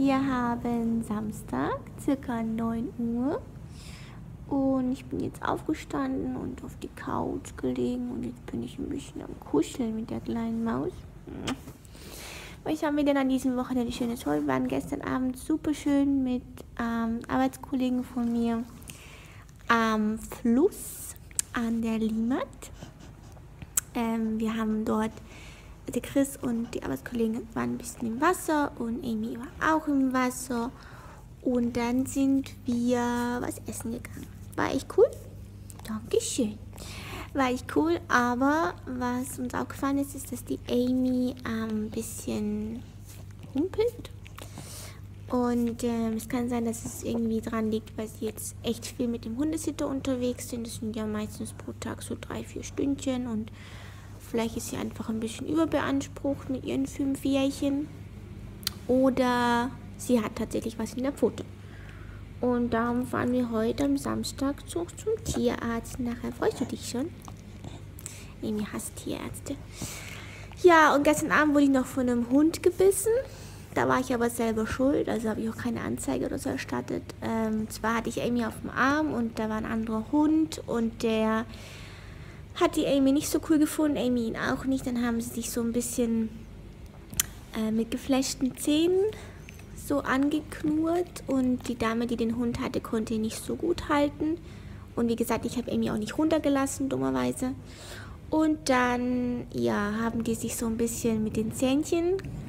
Wir haben Samstag, circa 9 Uhr. Und ich bin jetzt aufgestanden und auf die Couch gelegen. Und jetzt bin ich ein bisschen am Kuscheln mit der kleinen Maus. Was haben wir denn an diesem Wochenende Schönes vor? Wir waren gestern Abend super schön mit Arbeitskollegen von mir am Fluss an der Limmat. Wir haben dort, der Chris und die Arbeitskollegen waren ein bisschen im Wasser und Amy war auch im Wasser. Und dann sind wir was essen gegangen. War echt cool? Dankeschön. War echt cool, aber was uns aufgefallen ist, ist, dass die Amy ein bisschen humpelt. Und es kann sein, dass es irgendwie dran liegt, weil sie jetzt echt viel mit dem Hundesitter unterwegs sind. Das sind ja meistens pro Tag so 3-4 Stündchen und vielleicht ist sie einfach ein bisschen überbeansprucht mit ihren 5 Jährchen. Oder sie hat tatsächlich was in der Pfote. Und darum fahren wir heute am Samstag zum Tierarzt. Nachher freust du dich schon? Amy hasst Tierärzte. Ja, und gestern Abend wurde ich noch von einem Hund gebissen. Da war ich aber selber schuld, also habe ich auch keine Anzeige oder so erstattet. Zwar hatte ich Amy auf dem Arm und da war ein anderer Hund und der hat die Amy nicht so cool gefunden, Amy ihn auch nicht. Dann haben sie sich so ein bisschen mit gefletschten Zähnen so angeknurrt und die Dame, die den Hund hatte, konnte ihn nicht so gut halten. Und wie gesagt, ich habe Amy auch nicht runtergelassen, dummerweise. Und dann, ja, haben die sich so ein bisschen mit den Zähnchen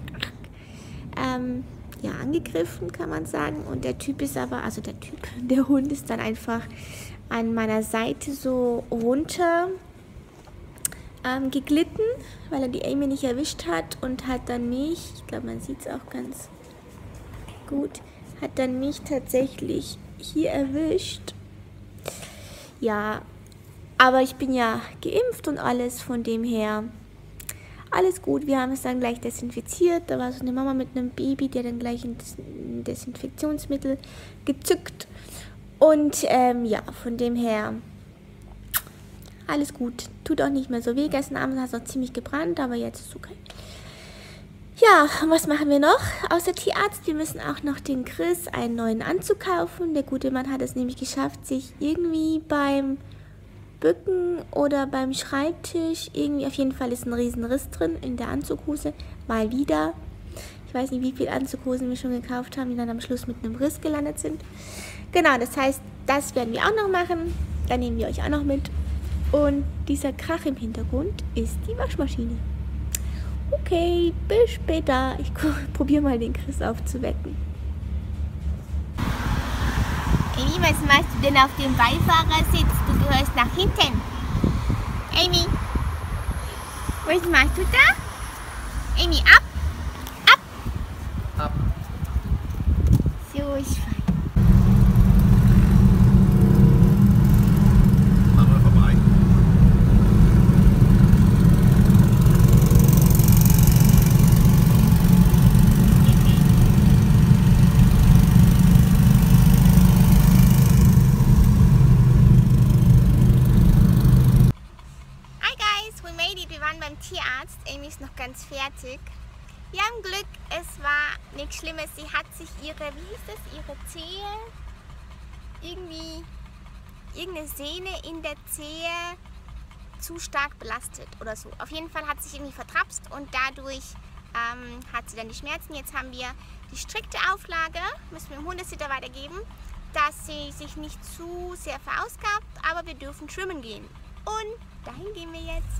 angegriffen, kann man sagen. Und der Typ ist aber, also der Hund ist dann einfach an meiner Seite so runter geglitten, weil er die Amy nicht erwischt hat und hat dann mich, ich glaube, man sieht es auch ganz gut, hat dann mich tatsächlich hier erwischt. Ja, aber ich bin ja geimpft und alles, von dem her alles gut. Wir haben es dann gleich desinfiziert. Da war so eine Mama mit einem Baby, die hat dann gleich ein Desinfektionsmittel gezückt. Und ja, von dem her alles gut. Tut auch nicht mehr so weh. Gestern Abend hat es auch ziemlich gebrannt, aber jetzt ist es okay. Ja, was machen wir noch außer Tierarzt? Wir müssen auch noch den Chris einen neuen Anzug kaufen. Der gute Mann hat es nämlich geschafft, sich irgendwie beim Bücken oder beim Schreibtisch, irgendwie auf jeden Fall ist ein riesen Riss drin in der Anzughose, mal wieder. Ich weiß nicht, wie viele Anzughosen wir schon gekauft haben, die dann am Schluss mit einem Riss gelandet sind. Genau, das heißt, das werden wir auch noch machen. Dann nehmen wir euch auch noch mit. Und dieser Krach im Hintergrund ist die Waschmaschine. Okay, bis später. Ich probiere mal den Chris aufzuwecken. Amy, was machst du denn auf dem Beifahrersitz? Du gehörst nach hinten. Amy, was machst du da? Amy, ab! Ab! Ab. So ist fein. Machen wir vorbei. Wir waren beim Tierarzt. Amy ist noch ganz fertig. Wir haben Glück, es war nichts Schlimmes. Sie hat sich ihre Zehe, irgendeine Sehne in der Zehe zu stark belastet oder so. Auf jeden Fall hat sie sich irgendwie vertrapst und dadurch hat sie dann die Schmerzen. Jetzt haben wir die strikte Auflage, müssen wir dem Hundesitter weitergeben, dass sie sich nicht zu sehr verausgabt, aber wir dürfen schwimmen gehen. Und dahin gehen wir jetzt.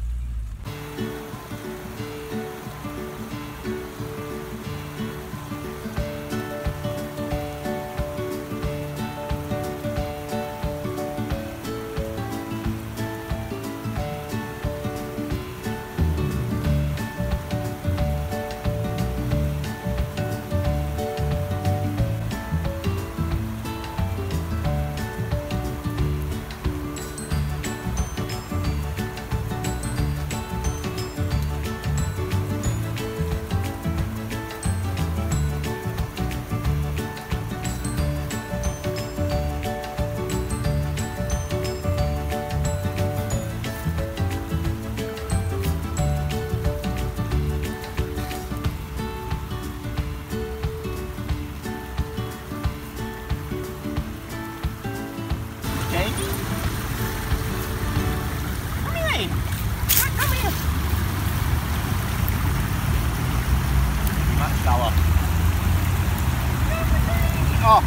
Oh,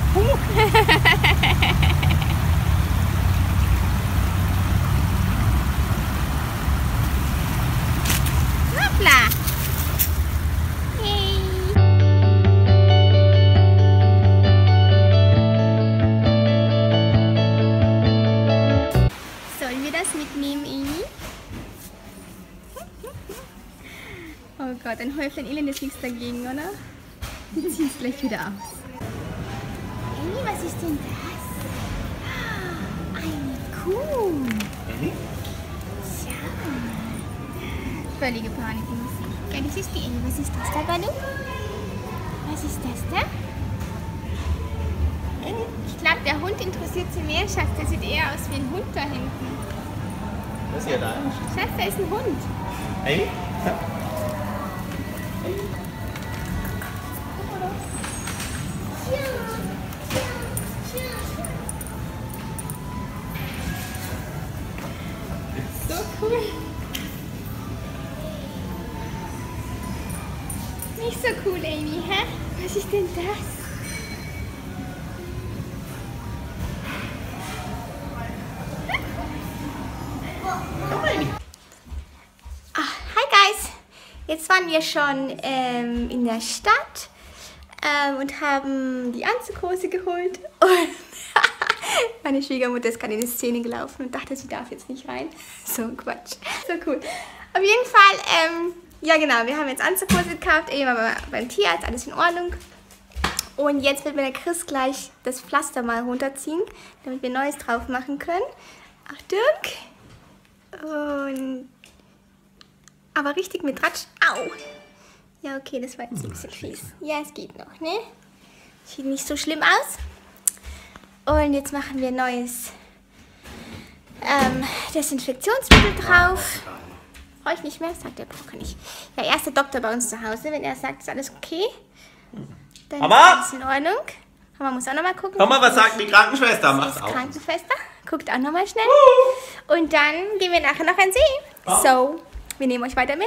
Hoppla! Yay! Sollen wir das mitnehmen, Amy? Oh Gott, ein Häufchen Elend ist nichts dagegen, oder? Wir ziehen es gleich wieder aus. Amy, was ist denn das? Eine Kuh. Schau. Völlige Panikmusik. Ja, das ist die Amy. Was ist das da, Baloo? Was ist das da? Ich glaube, der Hund interessiert sie mehr, Schatz. Der sieht eher aus wie ein Hund da hinten. was ist hier da? Schatz, da ist ein Hund. Amy? So cool. Nicht so cool, Amy, hä? Was ist denn das? Hi guys! Jetzt waren wir schon in der Stadt und haben die Anzughose geholt. Und meine Schwiegermutter ist gerade in die Szene gelaufen und dachte, sie darf jetzt nicht rein. So ein Quatsch. So cool. Auf jeden Fall, ja genau, wir haben jetzt Anzughose gekauft, eben aber beim Tierarzt, alles in Ordnung. Und jetzt wird mir der Chris gleich das Pflaster mal runterziehen, damit wir Neues drauf machen können. Achtung! Und aber richtig mit Ratsch. Au! Ja, okay, das war jetzt ein bisschen fies. Ja, es geht noch, ne? Sieht nicht so schlimm aus. Und jetzt machen wir neues Desinfektionsmittel drauf. Brauche ich nicht mehr, sagt der Bruder nicht. Ja, er ist der Doktor bei uns zu Hause. Wenn er sagt, ist alles okay, dann ist alles in Ordnung. Mama muss auch nochmal gucken. Mama, was sagt die Krankenschwester? Macht's auch. Krankenschwester, guckt auch nochmal schnell. Und dann gehen wir nachher noch an den See. So, wir nehmen euch weiter mit.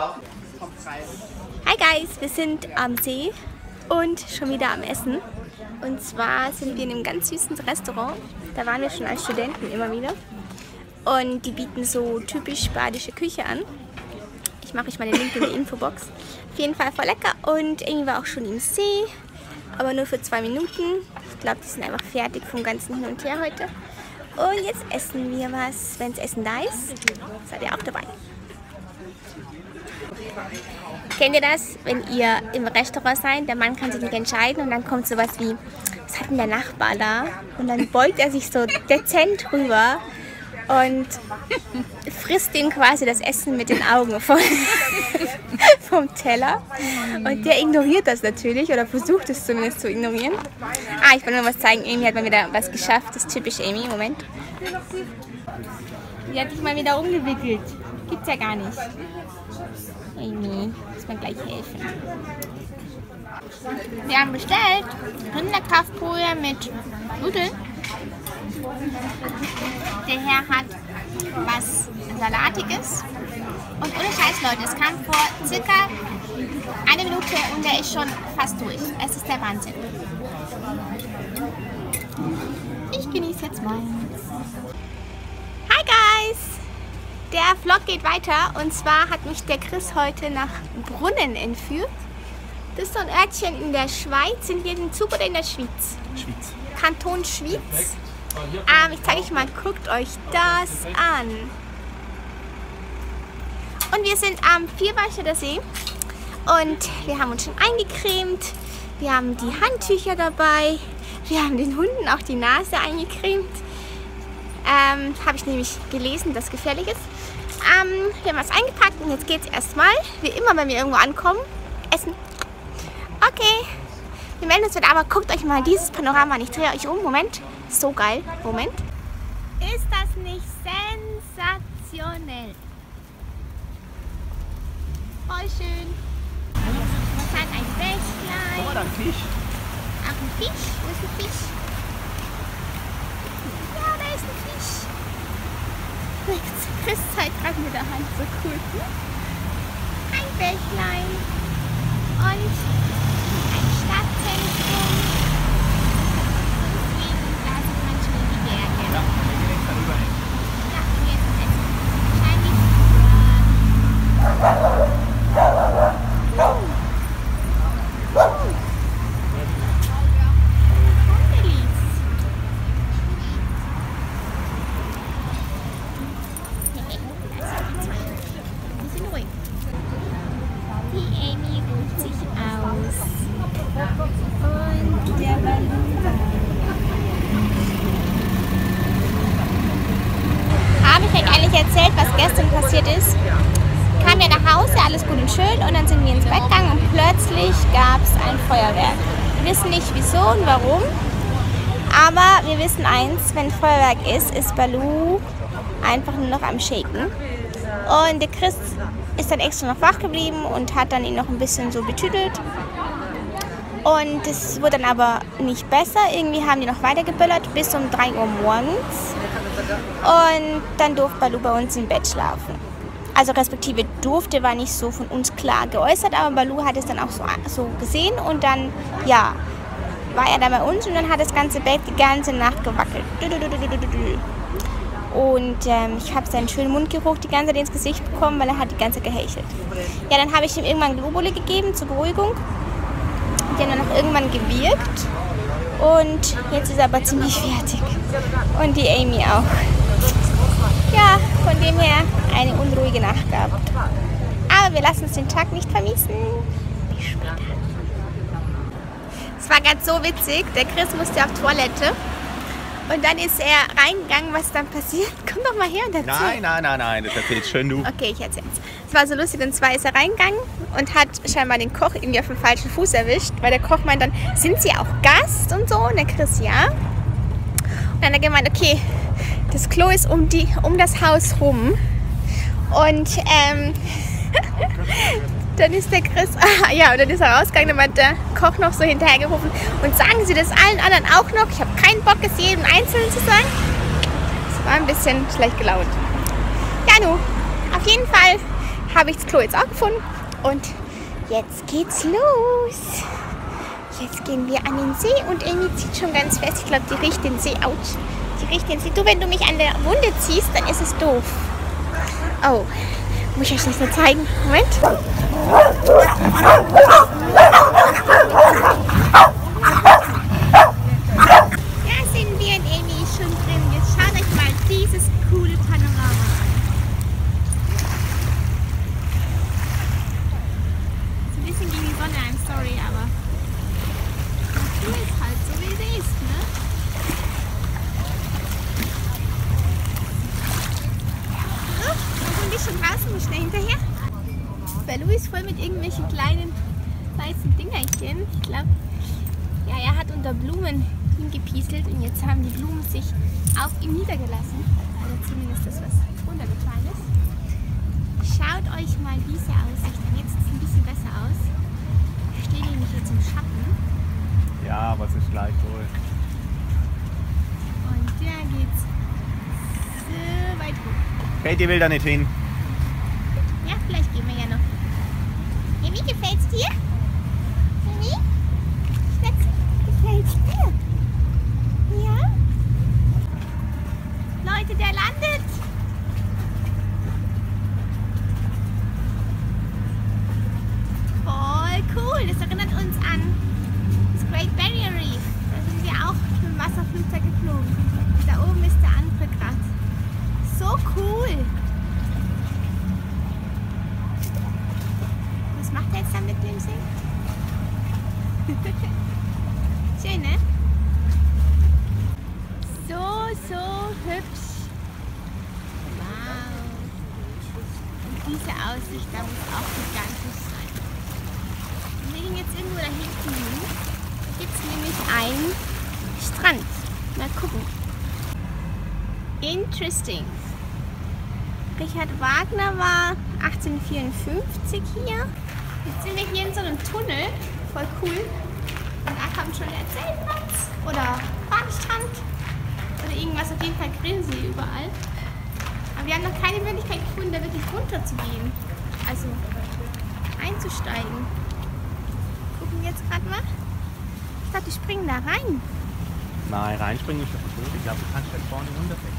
Hi guys, wir sind am See und schon wieder am Essen. Und zwar sind wir in einem ganz süßen Restaurant. Da waren wir schon als Studenten immer wieder. Und die bieten so typisch badische Küche an. Ich mache euch mal den Link in die Infobox. Auf jeden Fall voll lecker. Und irgendwie war auch schon im See. Aber nur für 2 Minuten. Ich glaube, die sind einfach fertig vom ganzen Hin und Her heute. Und jetzt essen wir was. Wenn das Essen da ist, seid ihr auch dabei. Kennt ihr das, wenn ihr im Restaurant seid, der Mann kann sich nicht entscheiden und dann kommt sowas wie, was hat denn der Nachbar da? Und dann beugt er sich so dezent rüber und frisst ihm quasi das Essen mit den Augen vom Teller. Und der ignoriert das natürlich oder versucht es zumindest zu ignorieren. Ah, ich wollte nur was zeigen. Amy hat mal wieder was geschafft. Das ist typisch Amy. Moment. Die hat sich mal wieder umgewickelt. Gibt's ja gar nicht. Amy, muss man gleich helfen. Wir haben bestellt Rinderkraftbrühe mit Nudeln. Der Herr hat was Salatiges. Und ohne Scheiß, Leute, es kam vor circa 1 Minute und der ist schon fast durch. Es ist der Wahnsinn. Ich genieße jetzt meins. Hi guys! Der Vlog geht weiter und zwar hat mich der Chris heute nach Brunnen entführt. Das ist so ein Örtchen in der Schweiz. Sind wir in Zug oder in der Schweiz? Schweiz. Kanton Schweiz. Ich zeige euch mal, guckt euch das an. Und wir sind am Vierweißer See und wir haben uns schon eingecremt. Wir haben die Handtücher dabei. Wir haben den Hunden auch die Nase eingecremt. Habe ich nämlich gelesen, dass gefährlich ist. Wir haben was eingepackt und jetzt geht es erstmal, wie immer, wenn wir irgendwo ankommen, essen. Okay, wir melden uns wieder, aber guckt euch mal dieses Panorama an. Ich drehe euch um. Moment, so geil. Moment. Ist das nicht sensationell? Voll schön. Das hat ein Bächlein. Guck mal, da ein Fisch. Auch ein Fisch? Wo ist ein Fisch? Ja, da ist ein Fisch. Chris zeigt gerade mit der Hand, so cool. Ein Bächlein und ein Stadtzentrum. erzählt, was gestern passiert ist. Kamen wir nach Hause, alles gut und schön, und dann sind wir ins Bett gegangen und plötzlich gab es ein Feuerwerk. Wir wissen nicht wieso und warum, aber wir wissen eins, wenn Feuerwerk ist Baloo einfach nur noch am Shaken. Und der Chris ist dann extra noch wach geblieben und hat dann ihn noch ein bisschen so betüdelt. Und es wurde dann aber nicht besser. Irgendwie haben die noch weiter geböllert bis um 3 Uhr morgens. Und dann durfte Baloo bei uns im Bett schlafen. Also respektive durfte, war nicht so von uns klar geäußert, aber Baloo hat es dann auch so gesehen. Und dann, ja, war er da bei uns und dann hat das ganze Bett die ganze Nacht gewackelt. Und ich habe seinen schönen Mundgeruch die ganze Zeit ins Gesicht bekommen, weil er hat die ganze Zeit gehechelt. Ja, dann habe ich ihm irgendwann Globuli gegeben zur Beruhigung. Die haben dann auch irgendwann gewirkt. Und jetzt ist er aber ziemlich fertig. Und die Amy auch. Ja, von dem her eine unruhige Nacht gehabt. Aber wir lassen uns den Tag nicht vermissen. Bis später. Es war gerade so witzig. Der Chris musste auf Toilette. Und dann ist er reingegangen, was dann passiert. Komm doch mal her und erzähl. Nein, das erzählst schön du. Okay, ich erzähl's. Es war so lustig, und zwar ist er reingegangen und hat scheinbar den Koch irgendwie auf dem falschen Fuß erwischt, weil der Koch meint dann, sind Sie auch Gast und so? Und der Chris, ja. Und dann hat er gemeint, okay, das Klo ist um das Haus rum. Und dann ist der Chris, ja, und dann ist er rausgegangen, dann hat der Koch noch so hinterhergerufen, und sagen Sie das allen anderen auch noch? Ich habe keinen Bock, es jedem Einzelnen zu sagen. Das war ein bisschen schlecht gelaunt. Ja, nun, auf jeden Fall habe ich das Klo jetzt auch gefunden und jetzt geht's los. Jetzt gehen wir an den See und Amy zieht schon ganz fest. Ich glaube, die riecht den See. Autsch. Die riecht den See. Du, wenn du mich an der Wunde ziehst, dann ist es doof. Oh, muss ich euch das mal zeigen? Moment. Da sind wir und Amy ist schon drin. Jetzt schaut euch mal dieses coole Panorama an. Ist ein bisschen gegen die Sonne, I'm sorry, aber die Natur ist halt so, wie sie ist, ne? So, wir sind wir schon draußen, muss schnell hinterher. Baloo ist voll mit irgendwelchen kleinen weißen Dingerchen. Ich glaube, ja, er hat unter Blumen hingepieselt und jetzt haben die Blumen sich auf ihm niedergelassen. Also zumindest das, was runtergefallen ist. Schaut euch mal diese Aussicht an. Jetzt sieht es ein bisschen besser aus. Ich stehe nämlich jetzt im Schatten. Ja, aber es ist gleich wohl. Und da geht's so weit hoch. Katie will da nicht hin. Ja, vielleicht gehen wir ja noch. Ja, wie gefällt's dir? Wie? Schatz, gefällt's dir? Ja? Leute, der landet! Voll cool, das erinnert uns an das Great Barrier Reef. Da sind wir auch mit dem Wasserflugzeug geflogen. Da oben ist der andere gerade. So cool! Was macht er jetzt da mit dem See? Schön, ne? So hübsch. Wow. Und diese Aussicht, da muss auch gigantisch sein. Und wir gehen jetzt irgendwo da hinten hin. Da gibt es nämlich einen Strand. Mal gucken. Interesting. Richard Wagner war 1854 hier. Jetzt sind wir hier in so einem Tunnel. Voll cool. Und da kommt schon der Zeltplatz oder Badestrand oder irgendwas. Auf jeden Fall grillen sie überall. Aber wir haben noch keine Möglichkeit gefunden, da wirklich runter zu gehen. Also einzusteigen. Gucken wir jetzt gerade mal. Ich glaube, die springen da rein. Nein, reinspringen ist nicht gut. Ich glaube, du kannst jetzt vorne runterfällen.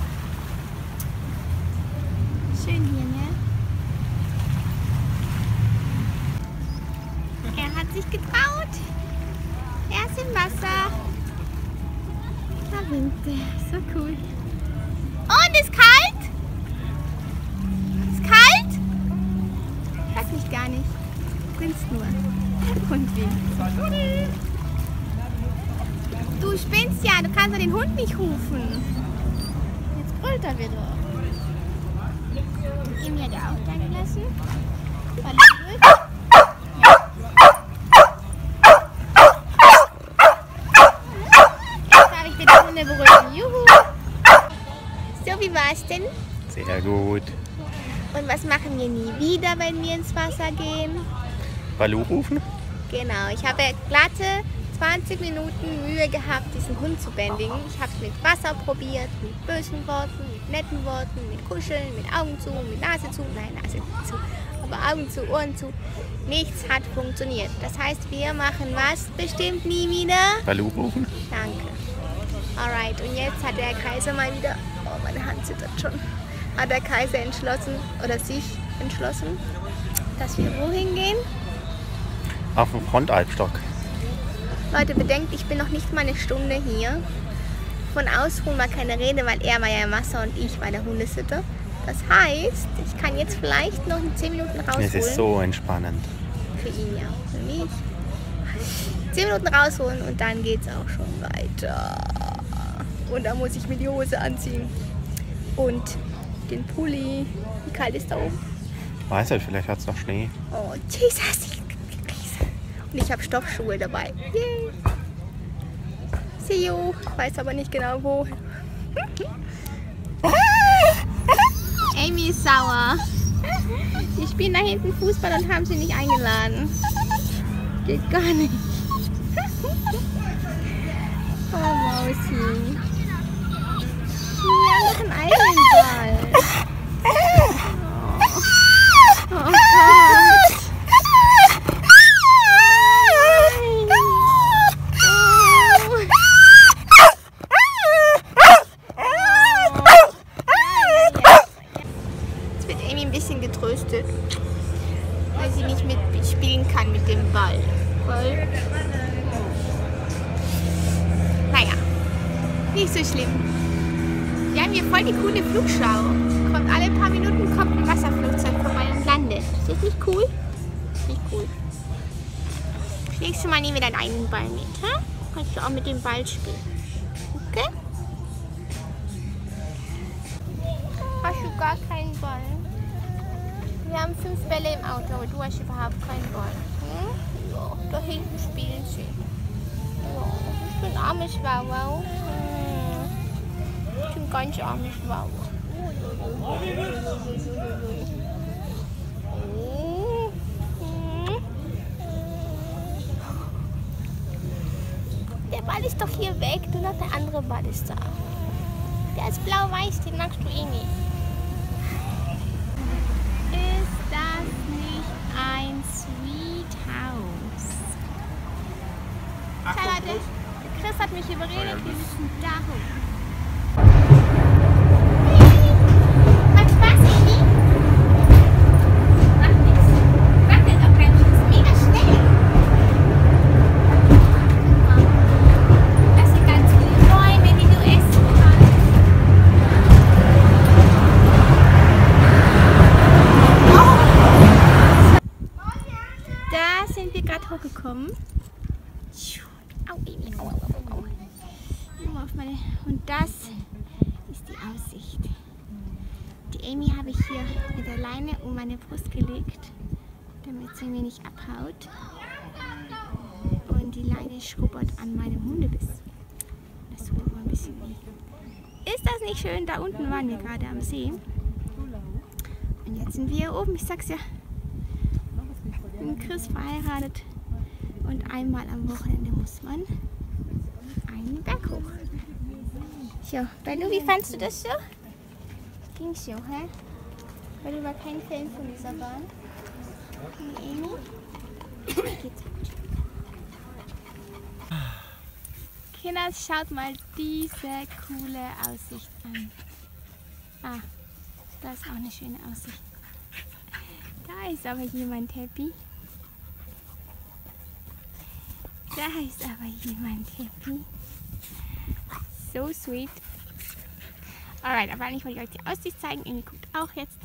Schön hier, ne? Er hat sich getraut. Er ist im Wasser. Da winkt er. So cool. Und ist kalt? Ist kalt? Weiß ich gar nicht. Grinst nur. Und winkt. Du spinnst ja. Du kannst ja den Hund nicht rufen. Jetzt brüllt er wieder. Emi hat er auch da gelassen. Alles gut. Jetzt darf ich wieder Hunde beruhigen. Juhu! So, wie war es denn? Sehr gut. Und was machen wir nie wieder, wenn wir ins Wasser gehen? Balu rufen? Genau, ich habe glatte 20 Minuten Mühe gehabt, diesen Hund zu bändigen. Ich habe es mit Wasser probiert, mit bösen Worten, mit netten Worten, mit Kuscheln, mit Augen zu, mit Nase zu. Nein, Nase zu, aber Augen zu, Ohren zu. Nichts hat funktioniert. Das heißt, wir machen was bestimmt nie wieder? Balu rufen? Danke. Alright, und jetzt hat der Kaiser mal wieder... Oh, meine Hand zittert schon. Hat der Kaiser entschlossen, oder sich entschlossen, dass wir wohin gehen? Auf dem Frontalpstock. Leute, bedenkt, ich bin noch nicht mal eine Stunde hier. Von Ausruhen war keine Rede, weil er war ja im Wasser und ich war der Hundesitter. Das heißt, ich kann jetzt vielleicht noch in 10 Minuten rausholen. Es ist so entspannend. Für ihn ja, für mich. 10 Minuten rausholen und dann geht's auch schon weiter. Und dann muss ich mir die Hose anziehen. Und den Pulli. Wie kalt ist da oben? Weiß nicht, vielleicht hat es noch Schnee. Oh, Jesus. Und ich habe Stoffschuhe dabei. Yay. See you. Weiß aber nicht genau wo. Amy ist sauer. Die spielen da hinten Fußball und haben sie nicht eingeladen. Geht gar nicht. Oh, Mausi. Wir haben doch einen eigenen Ball. Oh, oh Gott. Jetzt wird Amy ein bisschen getröstet, weil sie nicht mitspielen kann mit dem Ball. Weil, naja, nicht so schlimm. Wir haben hier voll die coole Flugschau. Kommt alle paar Minuten ein Wasserflugzeug vorbei und landet. Ist das nicht cool? Nicht cool. Das nächste Mal nehmen wir deinen eigenen Ball mit. Hä? Kannst du auch mit dem Ball spielen. Okay? Hast du gar keinen Ball? Wir haben 5 Bälle im Auto, aber du hast überhaupt keinen Ball. Hm? Ja, da hinten spielen sie. Ja, ich bin ein armes Wauwau. Ich bin ganz armes Wauwau. Der Ball ist doch hier weg, nur noch der andere Ball ist da. Der ist blau-weiß, den magst du eh nicht. Ist das nicht ein Sweet House? Schau Leute, der Chris hat mich überredet, wir müssen da hoch. Macht Spaß, Amy? Macht nichts. Macht jetzt auch keinen Schuss. Mega schnell. Das sind ganz viele Bäume, die du essen kannst. Da sind wir gerade hochgekommen. Au, Amy, au, au, au, au. Nur auf meine... Und das ist die Aussicht. Die Amy habe ich hier mit der Leine um meine Brust gelegt, damit sie mir nicht abhaut. Und die Leine schrubbert an meinem Hundebiss. Das tut immer ein bisschen weh. Ist das nicht schön? Da unten waren wir gerade am See. Und jetzt sind wir hier oben. Ich sag's ja, ich bin mit Chris verheiratet. Und einmal am Wochenende muss man einen Berg hoch. So, Balu, wie fandst du das so? Ging so, hä? Balu war kein Fan von dieser Bahn. Und Amy? Geht's gut. Kinder, schaut mal diese coole Aussicht an. Ah, da ist auch eine schöne Aussicht. Da ist aber jemand happy. Da ist aber jemand happy. So sweet. Alright, aber eigentlich wollte ich euch die Aussicht zeigen. Amy guckt auch jetzt.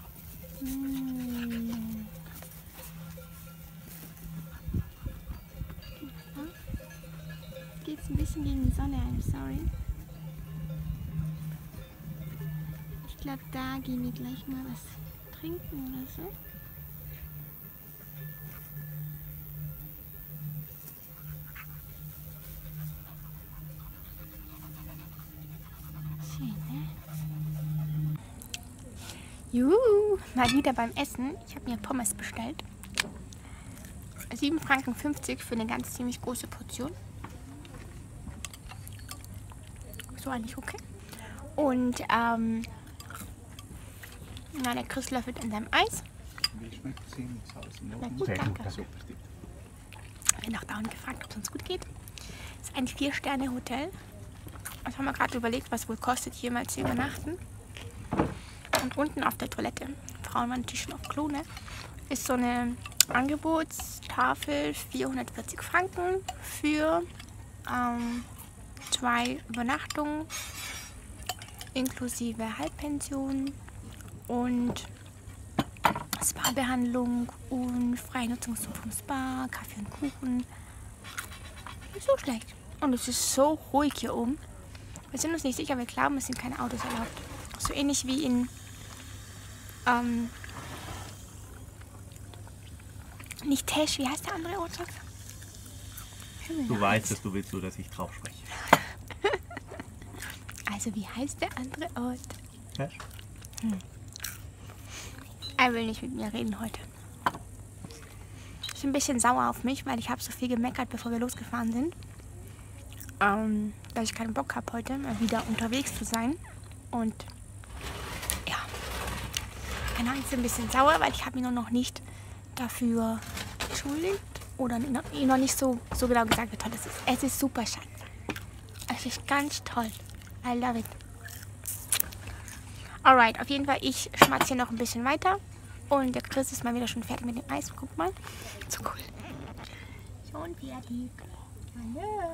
Geht es ein bisschen gegen die Sonne, I'm sorry. Ich glaube, da gehen wir gleich mal was trinken oder so. Schön, ne? Juhu, mal wieder beim Essen. Ich habe mir Pommes bestellt. 7,50 Franken für eine ganz ziemlich große Portion. So eigentlich okay. Und der Chris löffelt in seinem Eis. Wie schmeckt es Ihnen? Na gut, Sehr gut, danke. das- Ich habe noch dauernd gefragt, ob es uns gut geht. Es ist ein 4-Sterne-Hotel. Jetzt haben wir gerade überlegt, was wohl kostet, hier mal zu übernachten. Und unten auf der Toilette, Frauen waren natürlich schon auf Klo, ne? Ist so eine Angebotstafel, 440 Franken für 2 Übernachtungen inklusive Halbpension und Spa-Behandlung und freie Nutzung vom Spa, Kaffee und Kuchen. Nicht so schlecht. Und es ist so ruhig hier oben. Wir sind uns nicht sicher, wir glauben, es sind keine Autos erlaubt. So ähnlich wie in nicht Tesch, wie heißt der andere Ort? Du weißt es, du willst nur, dass ich drauf spreche. Also wie heißt der andere Ort? Cash? Er will nicht mit mir reden heute. Ist ein bisschen sauer auf mich, weil ich habe so viel gemeckert, bevor wir losgefahren sind. Dass ich keinen Bock habe, heute mal wieder unterwegs zu sein. Und ja, keine Ahnung, ist ein bisschen sauer, weil ich habe ihn noch nicht dafür entschuldigt. Oder ihm noch nicht so genau gesagt, wie toll es ist. Es ist super, Schatz. Es ist ganz toll. I love it. Alright, auf jeden Fall, ich schmatze hier noch ein bisschen weiter. Und der Chris ist mal wieder schon fertig mit dem Eis. Guck mal. So cool. Schon fertig. Hallo.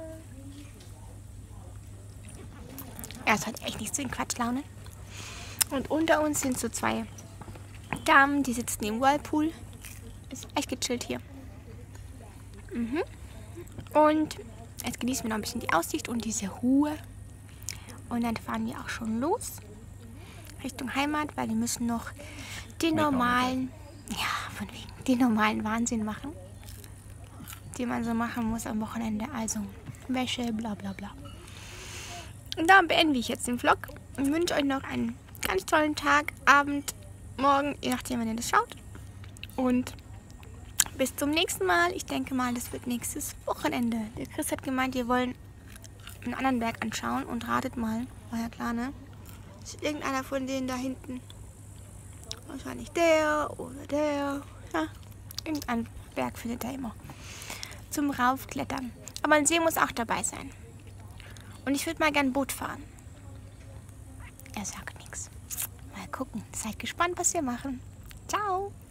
Er ist halt echt nicht so in Quatschlaune. Und unter uns sind so 2 Damen, die sitzen im Whirlpool. Ist echt gechillt hier. Und jetzt genießen wir noch ein bisschen die Aussicht und diese Ruhe. Und dann fahren wir auch schon los Richtung Heimat, weil wir müssen noch den normalen, den normalen Wahnsinn machen, den man so machen muss am Wochenende. Also Wäsche, bla bla bla. Und dann beende ich jetzt den Vlog und wünsche euch noch einen ganz tollen Tag, Abend, Morgen, je nachdem, wann ihr das schaut. Und bis zum nächsten Mal. Ich denke mal, das wird nächstes Wochenende. Der Chris hat gemeint, wir wollen einen anderen Berg anschauen und ratet mal. War ja klar, ne? Ist irgendeiner von denen da hinten? Wahrscheinlich der oder der. Ja, irgendein Berg findet er immer. Zum Raufklettern. Aber ein See muss auch dabei sein. Und ich würde mal gern Boot fahren. Er sagt nichts. Mal gucken. Seid gespannt, was wir machen. Ciao.